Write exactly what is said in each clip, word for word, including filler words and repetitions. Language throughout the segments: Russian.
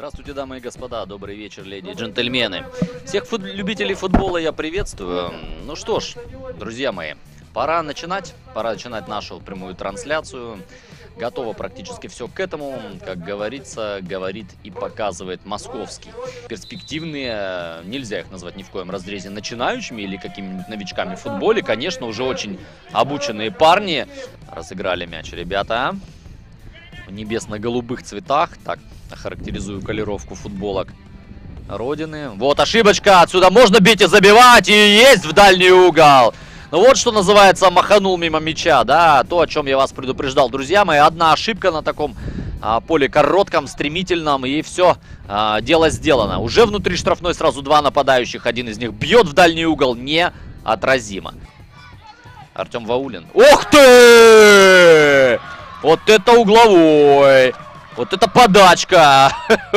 Здравствуйте, дамы и господа, добрый вечер, леди и джентльмены. Всех фут любителей футбола я приветствую. Ну что ж, друзья мои, пора начинать, пора начинать нашу прямую трансляцию. Готово практически все к этому, как говорится, говорит и показывает московский. Перспективные, нельзя их назвать ни в коем разрезе начинающими или какими-нибудь новичками в футболе. Конечно, уже очень обученные парни. Разыграли мяч, ребята. В небесно-голубых цветах. Так, охарактеризую колеровку футболок Родины. Вот ошибочка, отсюда можно бить и забивать, и есть в дальний угол. Ну вот что называется, маханул мимо мяча, да, то, о чем я вас предупреждал, друзья мои. Одна ошибка на таком а, поле коротком, стремительном, и все, а, дело сделано. Уже внутри штрафной сразу два нападающих, один из них бьет в дальний угол, неотразимо. Артем Ваулин. Ух ты! Вот это угловой! Вот это подачка!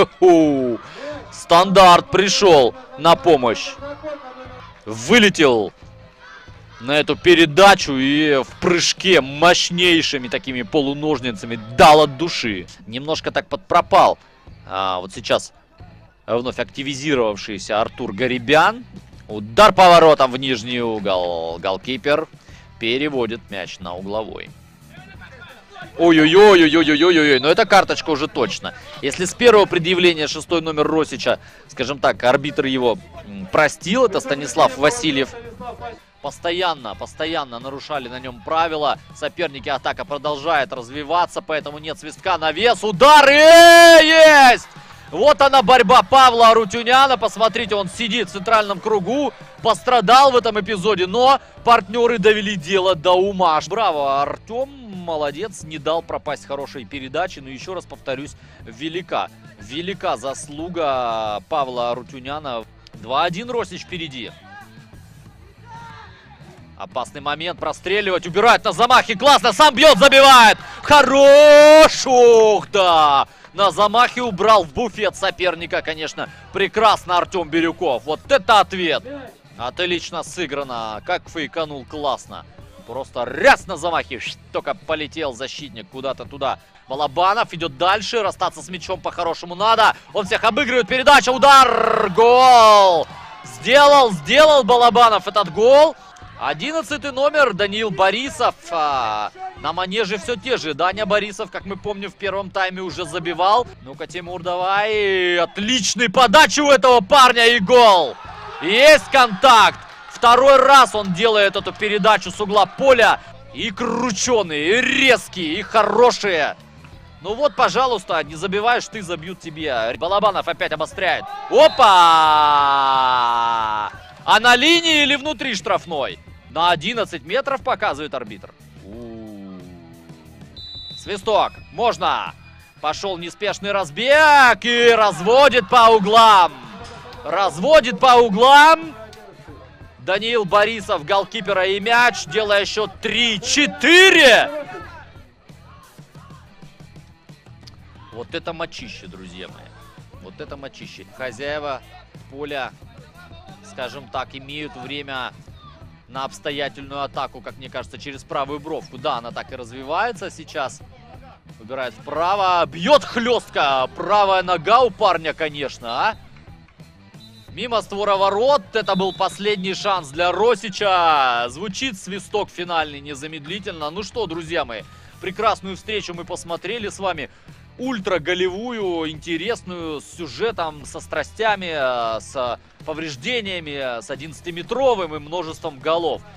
Стандарт пришел на помощь. Вылетел на эту передачу и в прыжке мощнейшими такими полуножницами дал от души. Немножко так подпропал. А вот сейчас вновь активизировавшийся Артур Гарибян. Удар поворотом в нижний угол. Голкипер переводит мяч на угловой. Ой-ой-ой-ой-ой-ой-ой-ой, но это карточка уже точно. Если с первого предъявления шестой номер Росича, скажем так, арбитр его простил, это Станислав Васильев. Постоянно, постоянно нарушали на нем правила. Соперники, атака продолжает развиваться, поэтому нет свистка, навес, удар, и есть! Вот она борьба Павла Арутюняна. Посмотрите, он сидит в центральном кругу. Пострадал в этом эпизоде, но партнеры довели дело до ума. Браво, Артем, молодец, не дал пропасть хорошей передачи. Но еще раз повторюсь, велика, велика заслуга Павла Арутюняна. два один Росич впереди. Опасный момент, простреливать, убирать на замахе, классно, сам бьет, забивает. Хорош, ух да! На замахе убрал в буфет соперника, конечно, прекрасно Артем Бирюков. Вот это ответ! Отлично сыграно, как фейканул, классно. Просто раз на замахе, только полетел защитник куда-то туда. Балабанов идет дальше, расстаться с мячом по-хорошему надо. Он всех обыгрывает, передача, удар, гол! Сделал, сделал Балабанов этот гол. Одиннадцатый номер Даниил Борисов. А, на манеже все те же. Даня Борисов, как мы помним, в первом тайме уже забивал. Ну-ка, Тимур, давай. Отличный подача у этого парня и гол. Есть контакт. Второй раз он делает эту передачу с угла поля. И крученые, и резкие, и хорошие. Ну вот, пожалуйста, не забиваешь ты, забьют тебе. Балабанов опять обостряет. Опа! А на линии или внутри штрафной? На одиннадцать метров показывает арбитр. У-у-у. Свисток. Можно. Пошел неспешный разбег и разводит по углам. Разводит по углам. Даниил Борисов, голкипера и мяч, делая счет три-четыре. Вот это мочище, друзья мои. Вот это мочище. Хозяева поля, скажем так, имеют время на обстоятельную атаку, как мне кажется, через правую бровку. Да, она так и развивается сейчас. Выбирает вправо, бьет хлестко. Правая нога у парня, конечно, а. Мимо створа ворот. Это был последний шанс для Росича. Звучит свисток финальный незамедлительно. Ну что, друзья мои, прекрасную встречу мы посмотрели с вами. Ультра-голевую, интересную, с сюжетом, со страстями, с повреждениями, с одиннадцатиметровым и множеством голов.